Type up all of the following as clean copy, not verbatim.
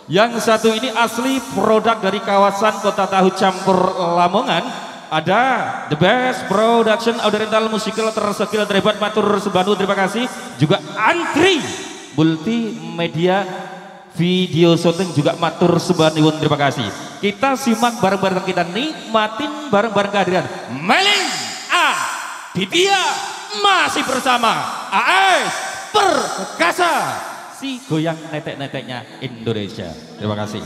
Yang satu ini asli produk dari kawasan Kota Tahu Campur Lamongan. Ada The Best Production Audiental Musical tersekil terhebat matur sebanu, terima kasih. Juga Antri Multimedia Video Shooting juga matur sebanu, terima kasih. Kita simak bareng-bareng, kita nikmatin bareng-bareng kehadiran Melin Aditya masih bersama AS Perkasa, si goyang netek-neteknya Indonesia. Terima kasih.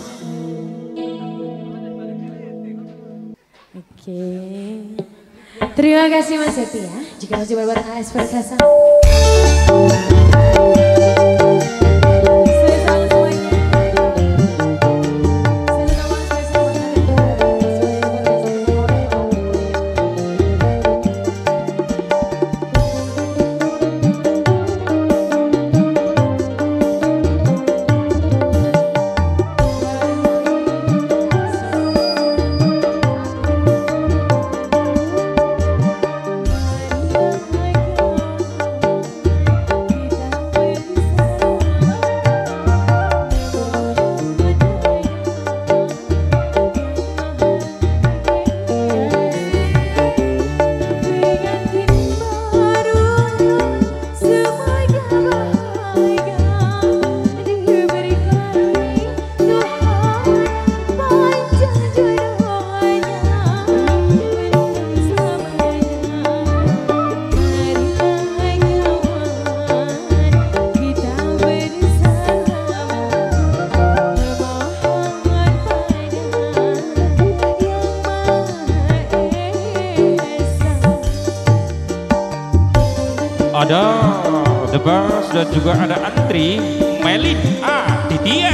Oke, terima kasih Mas Eti ya. Jika masih bareng AS Perkasa. Ada The Best dan juga ada Antri Melin Aditya.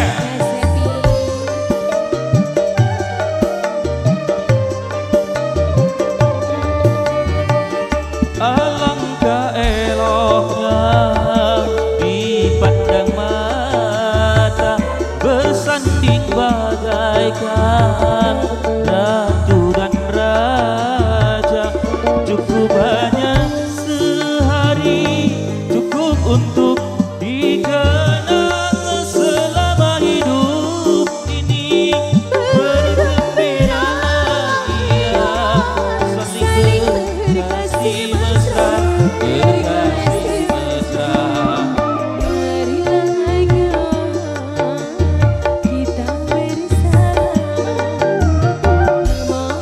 Alangkah eloknya dipandang mata, bersanding bagaikan ratu dan raja. Cukup hanya cukup untuk dikenang selama hidup ini. Bergembiralah ia, saling berkasih mesra, berkasih mesra. Marilah kita bersama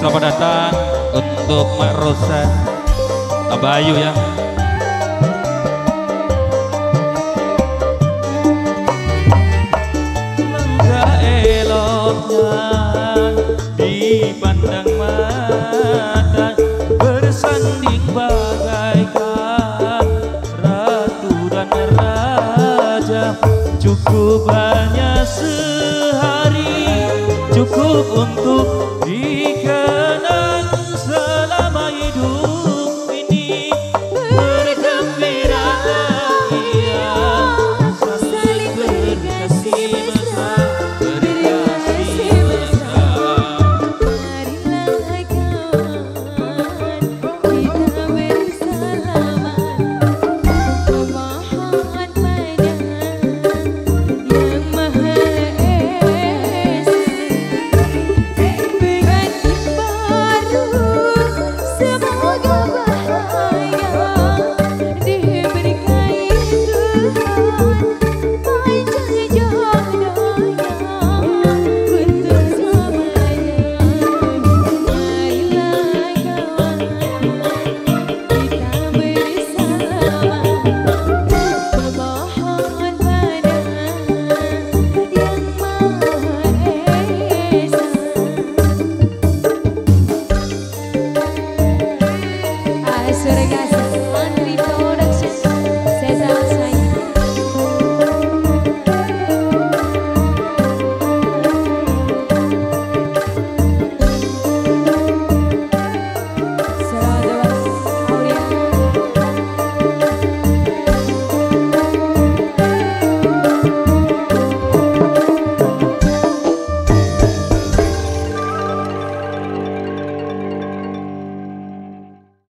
selamat datang untuk Mak Rosa Abayu ya. Enggak eloknya dipandang mata, bersanding bagaikan ratu dan raja. Cukup hanya sehari, cukup untuk